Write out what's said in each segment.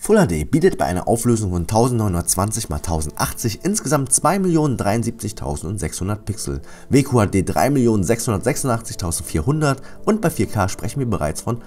Full HD bietet bei einer Auflösung von 1920 x 1080 insgesamt 2.073.600 Pixel, WQHD 3.686.400 und bei 4K sprechen wir bereits von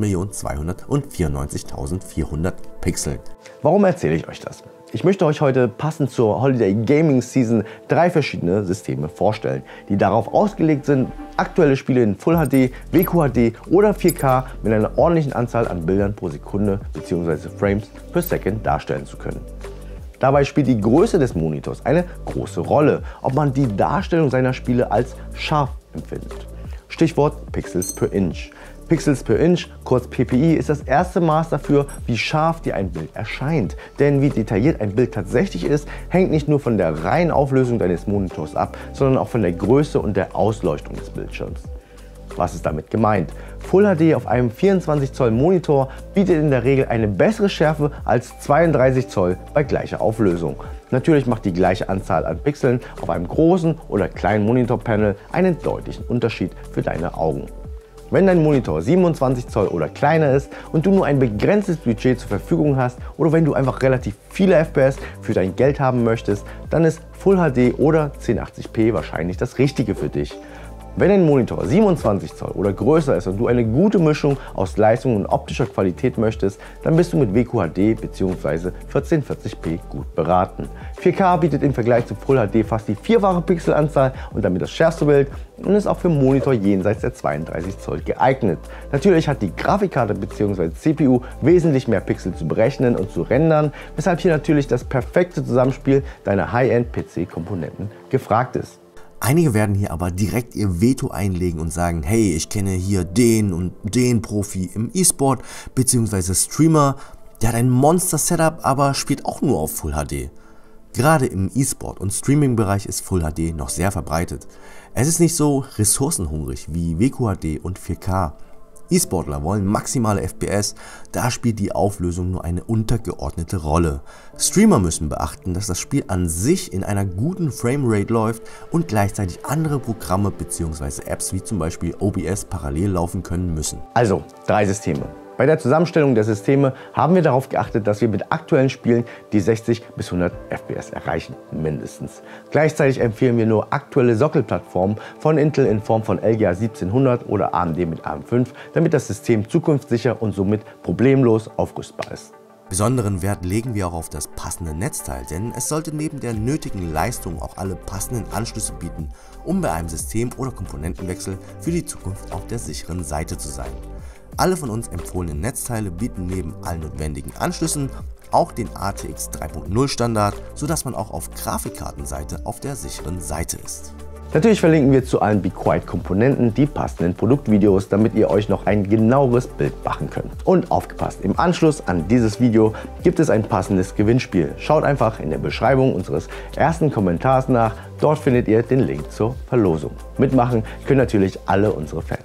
8.294.400 Pixel. Warum erzähle ich euch das? Ich möchte euch heute passend zur Holiday Gaming Season 3 verschiedene Systeme vorstellen, die darauf ausgelegt sind, aktuelle Spiele in Full HD, WQHD oder 4K mit einer ordentlichen Anzahl an Bildern pro Sekunde bzw. Frames per Second darstellen zu können. Dabei spielt die Größe des Monitors eine große Rolle, ob man die Darstellung seiner Spiele als scharf empfindet. Stichwort Pixels per Inch. Pixels per Inch, kurz PPI, ist das erste Maß dafür, wie scharf dir ein Bild erscheint. Denn wie detailliert ein Bild tatsächlich ist, hängt nicht nur von der reinen Auflösung deines Monitors ab, sondern auch von der Größe und der Ausleuchtung des Bildschirms. Was ist damit gemeint? Full HD auf einem 24 Zoll Monitor bietet in der Regel eine bessere Schärfe als 32 Zoll bei gleicher Auflösung. Natürlich macht die gleiche Anzahl an Pixeln auf einem großen oder kleinen Monitorpanel einen deutlichen Unterschied für deine Augen. Wenn dein Monitor 27 Zoll oder kleiner ist und du nur ein begrenztes Budget zur Verfügung hast oder wenn du einfach relativ viele FPS für dein Geld haben möchtest, dann ist Full HD oder 1080p wahrscheinlich das Richtige für dich. Wenn dein Monitor 27 Zoll oder größer ist und du eine gute Mischung aus Leistung und optischer Qualität möchtest, dann bist du mit WQHD bzw. 1440p gut beraten. 4K bietet im Vergleich zu Full HD fast die vierfache Pixelanzahl und damit das schärfste Bild und ist auch für Monitor jenseits der 32 Zoll geeignet. Natürlich hat die Grafikkarte bzw. CPU wesentlich mehr Pixel zu berechnen und zu rendern, weshalb hier natürlich das perfekte Zusammenspiel deiner High-End-PC-Komponenten gefragt ist. Einige werden hier aber direkt ihr Veto einlegen und sagen, hey, ich kenne hier den und den Profi im E-Sport bzw. Streamer, der hat ein Monster-Setup, aber spielt auch nur auf Full HD. Gerade im E-Sport und Streaming-Bereich ist Full HD noch sehr verbreitet. Es ist nicht so ressourcenhungrig wie WQHD und 4K. E-Sportler wollen maximale FPS, da spielt die Auflösung nur eine untergeordnete Rolle. Streamer müssen beachten, dass das Spiel an sich in einer guten Framerate läuft und gleichzeitig andere Programme bzw. Apps wie zum Beispiel OBS parallel laufen können müssen. Also 3 Systeme. Bei der Zusammenstellung der Systeme haben wir darauf geachtet, dass wir mit aktuellen Spielen die 60 bis 100 FPS erreichen, mindestens. Gleichzeitig empfehlen wir nur aktuelle Sockelplattformen von Intel in Form von LGA 1700 oder AMD mit AM5, damit das System zukunftssicher und somit problemlos aufrüstbar ist. Besonderen Wert legen wir auch auf das passende Netzteil, denn es sollte neben der nötigen Leistung auch alle passenden Anschlüsse bieten, um bei einem System- oder Komponentenwechsel für die Zukunft auf der sicheren Seite zu sein. Alle von uns empfohlenen Netzteile bieten neben allen notwendigen Anschlüssen auch den ATX 3.0 Standard, sodass man auch auf Grafikkartenseite auf der sicheren Seite ist. Natürlich verlinken wir zu allen Be Quiet Komponenten die passenden Produktvideos, damit ihr euch noch ein genaueres Bild machen könnt. Und aufgepasst, im Anschluss an dieses Video gibt es ein passendes Gewinnspiel. Schaut einfach in der Beschreibung unseres ersten Kommentars nach, dort findet ihr den Link zur Verlosung. Mitmachen können natürlich alle unsere Fans.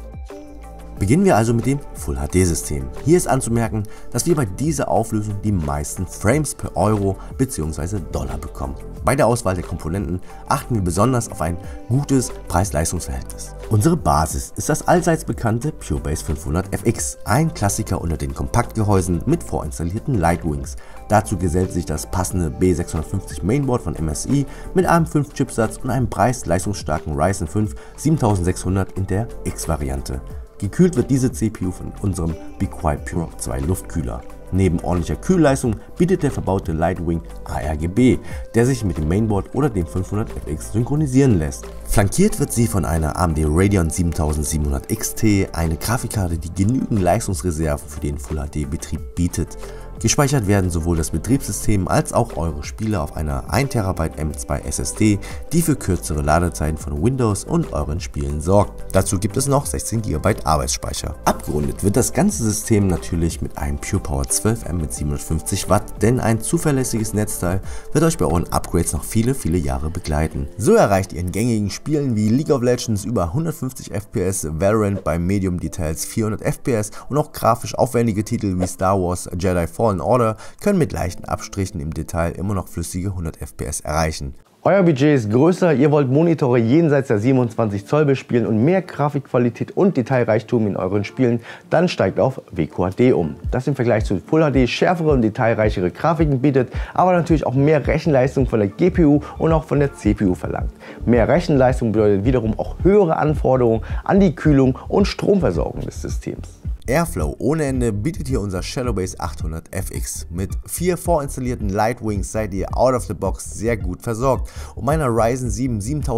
Beginnen wir also mit dem Full HD System. Hier ist anzumerken, dass wir bei dieser Auflösung die meisten Frames per Euro bzw. Dollar bekommen. Bei der Auswahl der Komponenten achten wir besonders auf ein gutes Preis-Leistungs-Verhältnis. Unsere Basis ist das allseits bekannte PureBase 500 FX, ein Klassiker unter den Kompaktgehäusen mit vorinstallierten Lightwings. Dazu gesellt sich das passende B650 Mainboard von MSI mit einem 5 Chipsatz und einem preis-leistungsstarken Ryzen 5 7600 in der X-Variante. Gekühlt wird diese CPU von unserem Be Quiet Pure 2 Luftkühler. Neben ordentlicher Kühlleistung bietet der verbaute Lightwing ARGB, der sich mit dem Mainboard oder dem 500 FX synchronisieren lässt. Flankiert wird sie von einer AMD Radeon 7700 XT, eine Grafikkarte, die genügend Leistungsreserven für den Full HD Betrieb bietet. Gespeichert werden sowohl das Betriebssystem als auch eure Spiele auf einer 1 TB M2 SSD, die für kürzere Ladezeiten von Windows und euren Spielen sorgt. Dazu gibt es noch 16 GB Arbeitsspeicher. Abgerundet wird das ganze System natürlich mit einem PurePower 12M mit 750 Watt, denn ein zuverlässiges Netzteil wird euch bei euren Upgrades noch viele Jahre begleiten. So erreicht ihr in gängigen Spielen wie League of Legends über 150 FPS, Valorant bei Medium Details 400 FPS und auch grafisch aufwendige Titel wie Star Wars Jedi Fallen Order können mit leichten Abstrichen im Detail immer noch flüssige 100 FPS erreichen. Euer Budget ist größer, ihr wollt Monitore jenseits der 27 Zoll bespielen und mehr Grafikqualität und Detailreichtum in euren Spielen, dann steigt auf WQHD um. Das im Vergleich zu Full HD schärfere und detailreichere Grafiken bietet, aber natürlich auch mehr Rechenleistung von der GPU und auch von der CPU verlangt. Mehr Rechenleistung bedeutet wiederum auch höhere Anforderungen an die Kühlung und Stromversorgung des Systems. Airflow ohne Ende bietet hier unser Shadowbase 800 FX. Mit 4 vorinstallierten Lightwings seid ihr out of the box sehr gut versorgt, um einer Ryzen 7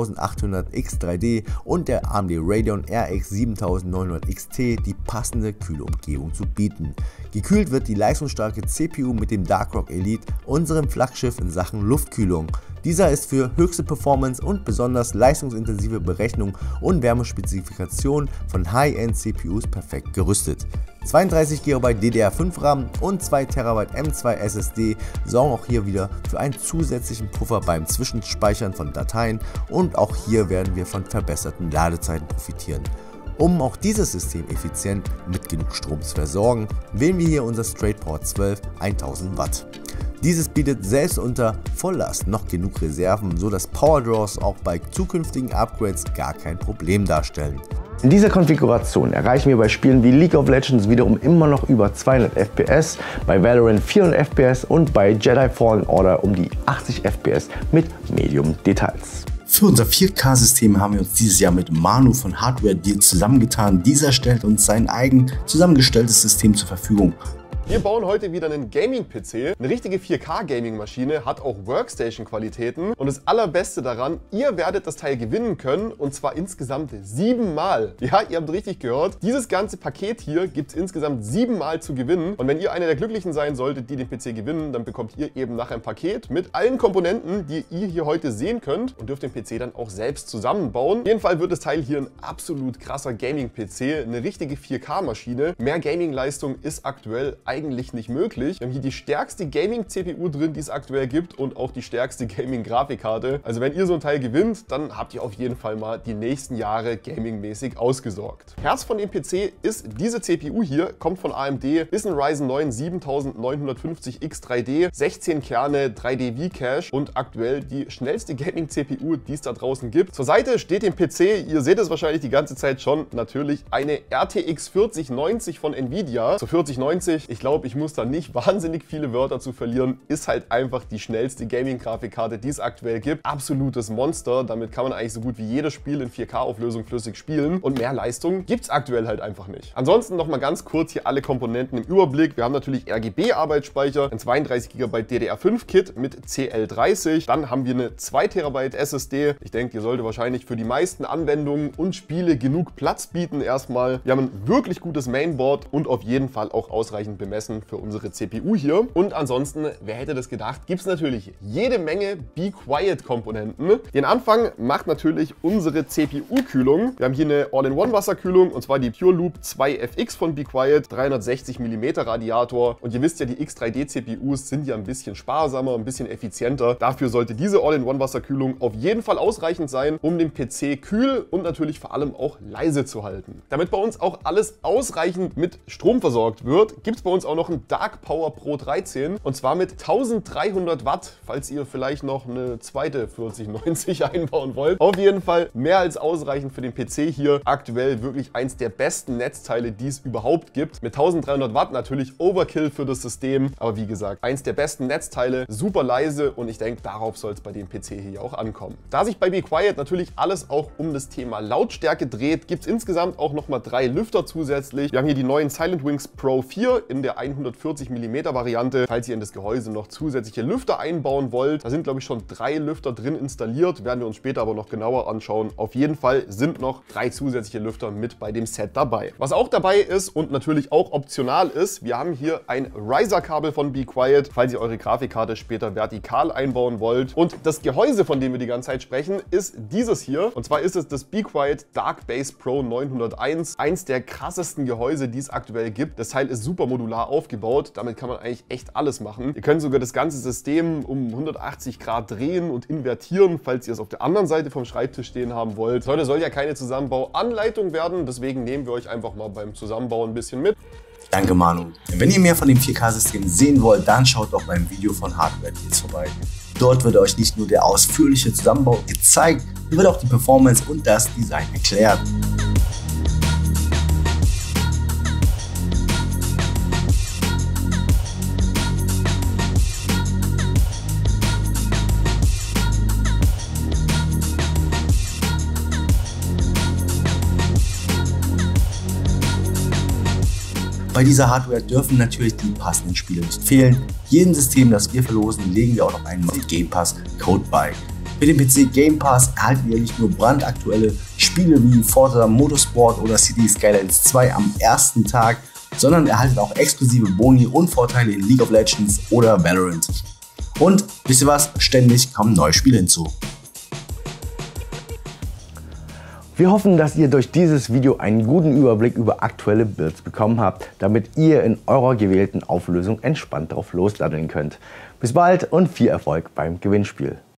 7800X 3D und der AMD Radeon RX 7900 XT die passende kühle Umgebung zu bieten. Gekühlt wird die leistungsstarke CPU mit dem Darkrock Elite, unserem Flaggschiff in Sachen Luftkühlung. Dieser ist für höchste Performance und besonders leistungsintensive Berechnung und Wärmespezifikation von High-End CPUs perfekt gerüstet. 32 GB DDR5 RAM und 2 TB M2 SSD sorgen auch hier wieder für einen zusätzlichen Puffer beim Zwischenspeichern von Dateien und auch hier werden wir von verbesserten Ladezeiten profitieren. Um auch dieses System effizient mit genug Strom zu versorgen, wählen wir hier unser Straight Power 12 1000 Watt. Dieses bietet selbst unter Volllast noch genug Reserven, so dass Power Draws auch bei zukünftigen Upgrades gar kein Problem darstellen. In dieser Konfiguration erreichen wir bei Spielen wie League of Legends wiederum immer noch über 200 FPS, bei Valorant 400 FPS und bei Jedi Fallen Order um die 80 FPS mit Medium Details. Für unser 4K-System haben wir uns dieses Jahr mit Manu von Hardware Deal zusammengetan. Dieser stellt uns sein eigen zusammengestelltes System zur Verfügung. Wir bauen heute wieder einen Gaming-PC. Eine richtige 4K-Gaming-Maschine, hat auch Workstation-Qualitäten. Und das Allerbeste daran, ihr werdet das Teil gewinnen können. Und zwar insgesamt 7 Mal. Ja, ihr habt richtig gehört. Dieses ganze Paket hier gibt es insgesamt 7 Mal zu gewinnen. Und wenn ihr einer der Glücklichen sein solltet, die den PC gewinnen, dann bekommt ihr eben nachher ein Paket mit allen Komponenten, die ihr hier heute sehen könnt. Und dürft den PC dann auch selbst zusammenbauen. Auf jeden Fall wird das Teil hier ein absolut krasser Gaming-PC. Eine richtige 4K-Maschine. Mehr Gaming-Leistung ist aktuell eigentlich nicht möglich. Wir haben hier die stärkste Gaming-CPU drin, die es aktuell gibt und auch die stärkste Gaming-Grafikkarte. Also wenn ihr so ein Teil gewinnt, dann habt ihr auf jeden Fall mal die nächsten Jahre gamingmäßig ausgesorgt. Herz von dem PC ist diese CPU hier, kommt von AMD, ist ein Ryzen 9 7950X 3D, 16 Kerne, 3D V-Cache und aktuell die schnellste Gaming-CPU, die es da draußen gibt. Zur Seite steht dem PC, ihr seht es wahrscheinlich die ganze Zeit schon, natürlich eine RTX 4090 von Nvidia. Zur 4090, ich glaube, ich muss da nicht wahnsinnig viele Wörter zu verlieren, ist halt einfach die schnellste Gaming-Grafikkarte, die es aktuell gibt. Absolutes Monster, damit kann man eigentlich so gut wie jedes Spiel in 4K-Auflösung flüssig spielen und mehr Leistung gibt es aktuell halt einfach nicht. Ansonsten noch mal ganz kurz hier alle Komponenten im Überblick. Wir haben natürlich RGB-Arbeitsspeicher, ein 32 GB DDR5-Kit mit CL30, dann haben wir eine 2 TB SSD. Ich denke, die sollte wahrscheinlich für die meisten Anwendungen und Spiele genug Platz bieten erstmal. Wir haben ein wirklich gutes Mainboard und auf jeden Fall auch ausreichend bemessen für unsere CPU hier. Und ansonsten, wer hätte das gedacht, gibt es natürlich jede Menge Be Quiet Komponenten. Den Anfang macht natürlich unsere CPU-Kühlung. Wir haben hier eine All-in-One Wasserkühlung und zwar die PureLoop 2FX von Be Quiet, 360 mm Radiator. Und ihr wisst ja, die X3D CPUs sind ja ein bisschen sparsamer, ein bisschen effizienter. Dafür sollte diese All-in-One Wasserkühlung auf jeden Fall ausreichend sein, um den PC kühl und natürlich vor allem auch leise zu halten. Damit bei uns auch alles ausreichend mit Strom versorgt wird, gibt es bei uns auch noch ein Dark Power Pro 13 und zwar mit 1300 Watt, falls ihr vielleicht noch eine zweite 4090 einbauen wollt. Auf jeden Fall mehr als ausreichend für den PC hier. Aktuell wirklich eins der besten Netzteile, die es überhaupt gibt. Mit 1300 Watt natürlich Overkill für das System, aber wie gesagt, eins der besten Netzteile, super leise und ich denke, darauf soll es bei dem PC hier auch ankommen. Da sich bei Be Quiet natürlich alles auch um das Thema Lautstärke dreht, gibt es insgesamt auch nochmal 3 Lüfter zusätzlich. Wir haben hier die neuen Silentwings Pro 4 in der 140 mm Variante. Falls ihr in das Gehäuse noch zusätzliche Lüfter einbauen wollt, da sind glaube ich schon 3 Lüfter drin installiert, werden wir uns später aber noch genauer anschauen. Auf jeden Fall sind noch 3 zusätzliche Lüfter mit bei dem Set dabei. Was auch dabei ist und natürlich auch optional ist, wir haben hier ein Riser-Kabel von Be Quiet, falls ihr eure Grafikkarte später vertikal einbauen wollt. Und das Gehäuse, von dem wir die ganze Zeit sprechen, ist dieses hier. Und zwar ist es das Be Quiet Dark Base Pro 901. Eins der krassesten Gehäuse, die es aktuell gibt. Das Teil ist super modular aufgebaut. Damit kann man eigentlich echt alles machen. Ihr könnt sogar das ganze System um 180 Grad drehen und invertieren, falls ihr es auf der anderen Seite vom Schreibtisch stehen haben wollt. Heute soll ja keine Zusammenbauanleitung werden, deswegen nehmen wir euch einfach mal beim Zusammenbauen ein bisschen mit. Danke Manu. Wenn ihr mehr von dem 4K-System sehen wollt, dann schaut doch beim Video von Hardware Deals vorbei. Dort wird euch nicht nur der ausführliche Zusammenbau gezeigt, hier wird auch die Performance und das Design erklärt. Bei dieser Hardware dürfen natürlich die passenden Spiele nicht fehlen. Jedem System, das wir verlosen, legen wir auch noch einen Game Pass Code bei. Mit dem PC Game Pass erhaltet ihr nicht nur brandaktuelle Spiele wie Forza Motorsport oder City Skylines 2 am ersten Tag, sondern erhaltet auch exklusive Boni und Vorteile in League of Legends oder Valorant. Und wisst ihr was? Ständig kommen neue Spiele hinzu. Wir hoffen, dass ihr durch dieses Video einen guten Überblick über aktuelle Builds bekommen habt, damit ihr in eurer gewählten Auflösung entspannt drauf losladdeln könnt. Bis bald und viel Erfolg beim Gewinnspiel.